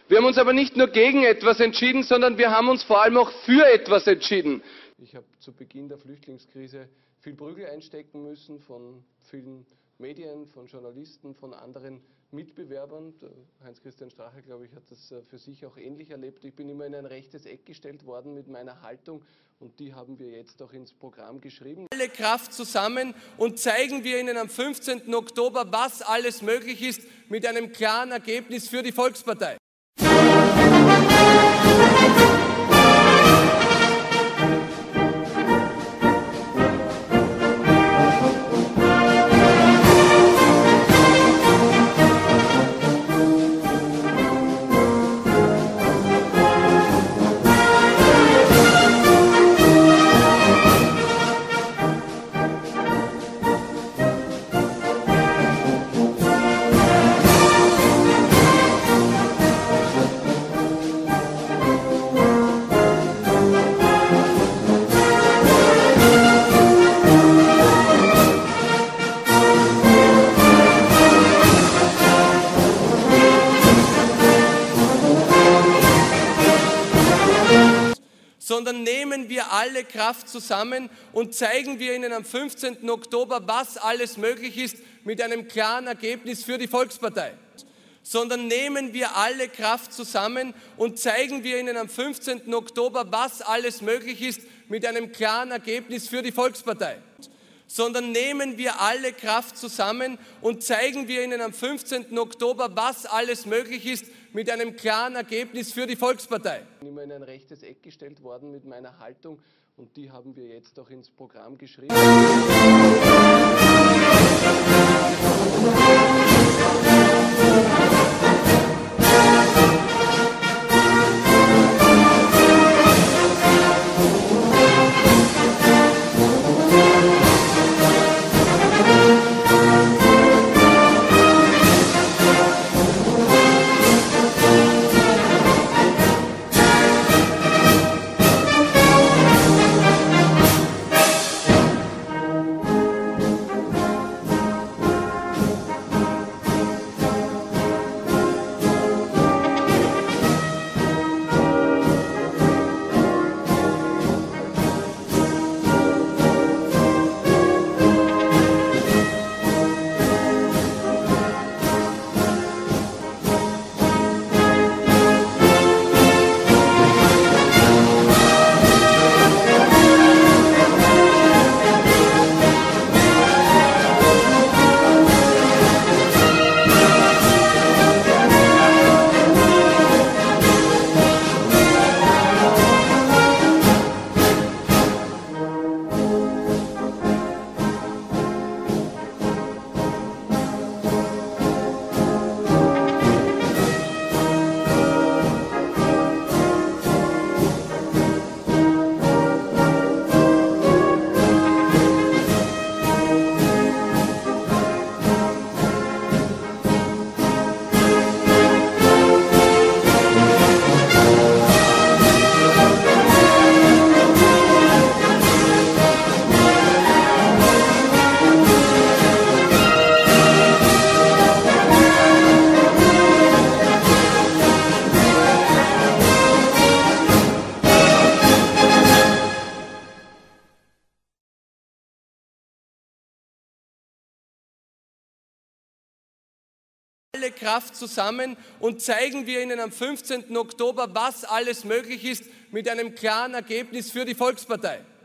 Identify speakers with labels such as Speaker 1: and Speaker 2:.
Speaker 1: Wir haben uns aber nicht nur gegen etwas entschieden, sondern wir haben uns vor allem auch für etwas entschieden. Ich habe zu Beginn der Flüchtlingskrise viel Prügel einstecken müssen von vielen Medien, von Journalisten, von anderen Mitbewerbern. Heinz-Christian Strache, glaube ich, hat das für sich auch ähnlich erlebt. Ich bin immer in ein rechtes Eck gestellt worden mit meiner Haltung und die haben wir jetzt auch ins Programm geschrieben. Alle Kraft zusammen und zeigen wir Ihnen am 15. Oktober, was alles möglich ist, mit einem klaren Ergebnis für die Volkspartei. Sondern nehmen wir alle Kraft zusammen und zeigen wir Ihnen am 15. Oktober, was alles möglich ist, mit einem klaren Ergebnis für die Volkspartei. Sondern nehmen wir alle Kraft zusammen und zeigen wir Ihnen am 15. Oktober, was alles möglich ist, mit einem klaren Ergebnis für die Volkspartei. Sondern nehmen wir alle Kraft zusammen und zeigen wir Ihnen am 15. Oktober, was alles möglich ist, mit einem klaren Ergebnis für die Volkspartei. Ich bin immer in ein rechtes Eck gestellt worden mit meiner Haltung und die haben wir jetzt auch ins Programm geschrieben. Alle Kraft zusammen und zeigen wir Ihnen am 15. Oktober, was alles möglich ist, mit einem klaren Ergebnis für die Volkspartei.